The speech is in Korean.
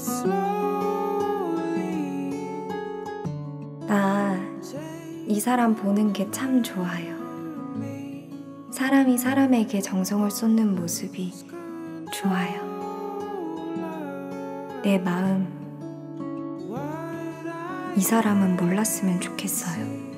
나 이 사람 보는 게 참 좋아요. 사람이 사람에게 정성을 쏟는 모습이 좋아요. 내 마음, 이 사람은 몰랐으면 좋겠어요.